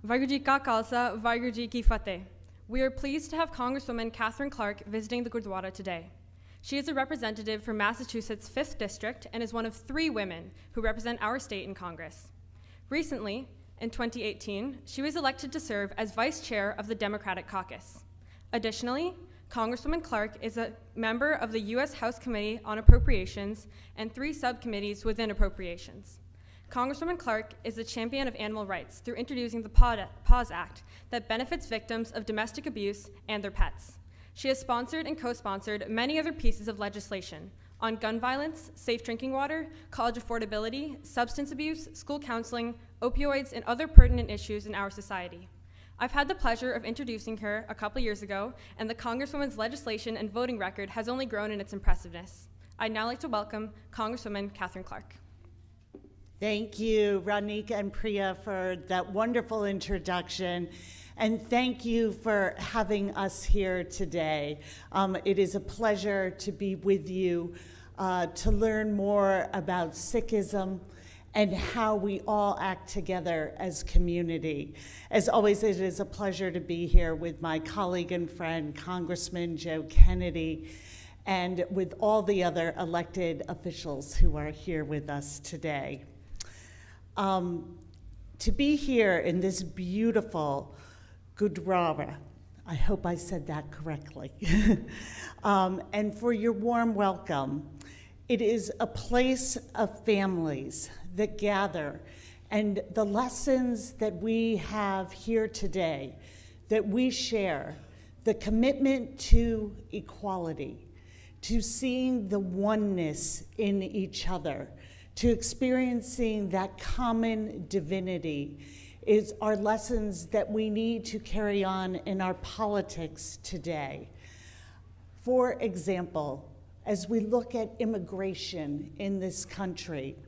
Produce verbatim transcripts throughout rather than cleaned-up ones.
Vaheguru Ji Ka Khalsa, Vaheguru Ji Ki Fateh. We are pleased to have Congresswoman Katherine Clark visiting the Gurdwara today. She is a representative for Massachusetts' fifth District and is one of three women who represent our state in Congress. Recently, in twenty eighteen, she was elected to serve as Vice Chair of the Democratic Caucus. Additionally, Congresswoman Clark is a member of the U S House Committee on Appropriations and three subcommittees within Appropriations. Congresswoman Clark is a champion of animal rights through introducing the PAWS Act that benefits victims of domestic abuse and their pets. She has sponsored and co-sponsored many other pieces of legislation on gun violence, safe drinking water, college affordability, substance abuse, school counseling, opioids, and other pertinent issues in our society. I've had the pleasure of introducing her a couple years ago, and the Congresswoman's legislation and voting record has only grown in its impressiveness. I'd now like to welcome Congresswoman Katherine Clark. Thank you, Ranika and Priya, for that wonderful introduction. And thank you for having us here today. Um, it is a pleasure to be with you uh, to learn more about Sikhism and how we all act together as community. As always, it is a pleasure to be here with my colleague and friend, Congressman Joe Kennedy, and with all the other elected officials who are here with us today. Um, to be here in this beautiful Gurdwara, I hope I said that correctly, um, and for your warm welcome. It is a place of families that gather, and the lessons that we have here today, that we share, the commitment to equality, to seeing the oneness in each other, to experiencing that common divinity, is our lessons that we need to carry on in our politics today. For example, as we look at immigration in this country,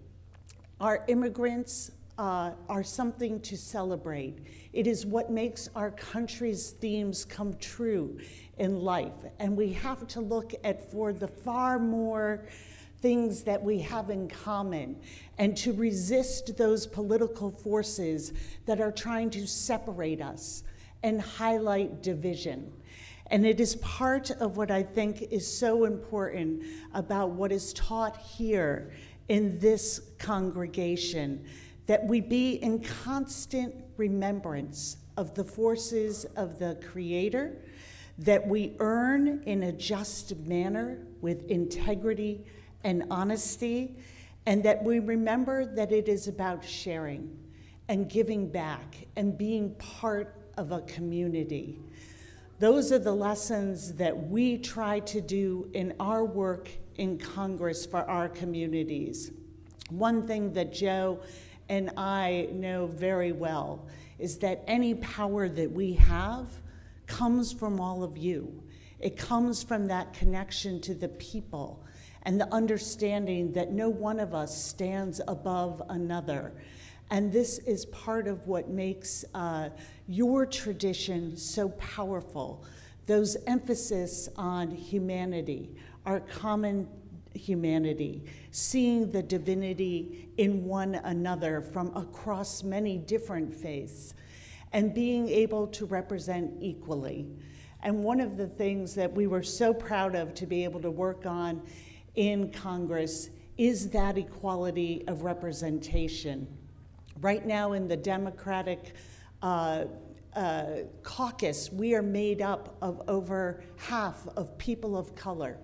our immigrants uh, are something to celebrate. It is what makes our country's themes come true in life. And we have to look at for the far more things that we have in common, and to resist those political forces that are trying to separate us and highlight division. And it is part of what I think is so important about what is taught here in this congregation, that we be in constant remembrance of the forces of the Creator, that we earn in a just manner with integrity and honesty, and that we remember that it is about sharing and giving back and being part of a community. Those are the lessons that we try to do in our work in Congress for our communities. One thing that Joe and I know very well is that any power that we have comes from all of you. It comes from that connection to the people and the understanding that no one of us stands above another. And this is part of what makes uh, your tradition so powerful. Those emphasis on humanity, our common humanity, seeing the divinity in one another from across many different faiths, and being able to represent equally. And one of the things that we were so proud of to be able to work on in Congress is that equality of representation. Right now in the Democratic uh, uh, caucus, we are made up of over half of people of color.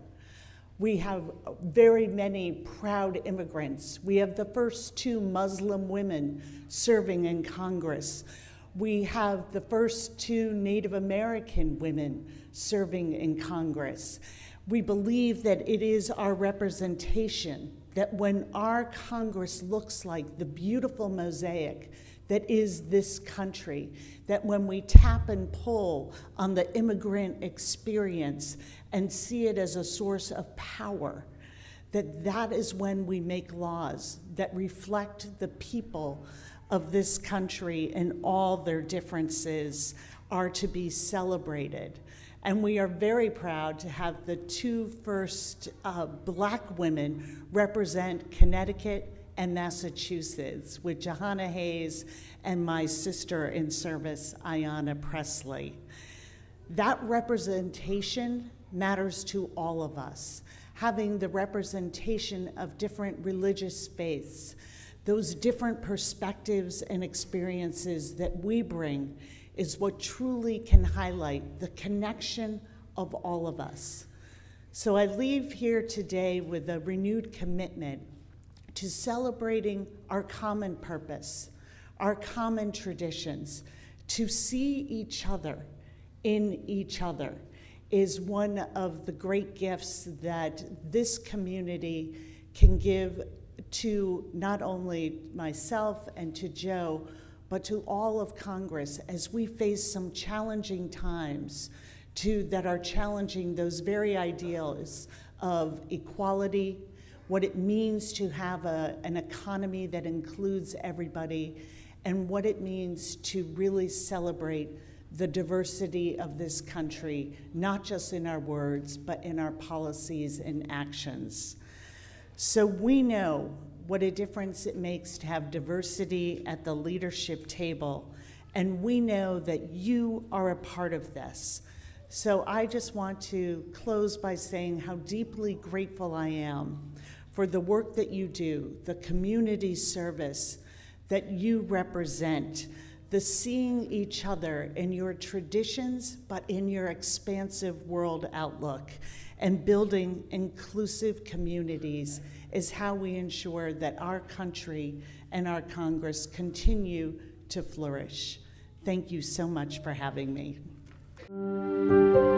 We have very many proud immigrants. We have the first two Muslim women serving in Congress. We have the first two Native American women serving in Congress. We believe that it is our representation, that when our Congress looks like the beautiful mosaic that is this country, that when we tap and pull on the immigrant experience and see it as a source of power, that that is when we make laws that reflect the people of this country, and all their differences are to be celebrated. And we are very proud to have the two first uh, black women represent Connecticut and Massachusetts with Johanna Hayes and my sister in service, Ayanna Presley. That representation matters to all of us. Having the representation of different religious faiths, those different perspectives and experiences that we bring is what truly can highlight the connection of all of us. So I leave here today with a renewed commitment to celebrating our common purpose, our common traditions. To see each other in each other is one of the great gifts that this community can give to not only myself and to Joe, but to all of Congress as we face some challenging times to, that are challenging those very ideals of equality, what it means to have a, an economy that includes everybody, and what it means to really celebrate the diversity of this country, not just in our words, but in our policies and actions. So we know what a difference it makes to have diversity at the leadership table, and we know that you are a part of this. So I just want to close by saying how deeply grateful I am for the work that you do, the community service that you represent, the seeing each other in your traditions, but in your expansive world outlook, and building inclusive communities is how we ensure that our country and our Congress continue to flourish. Thank you so much for having me.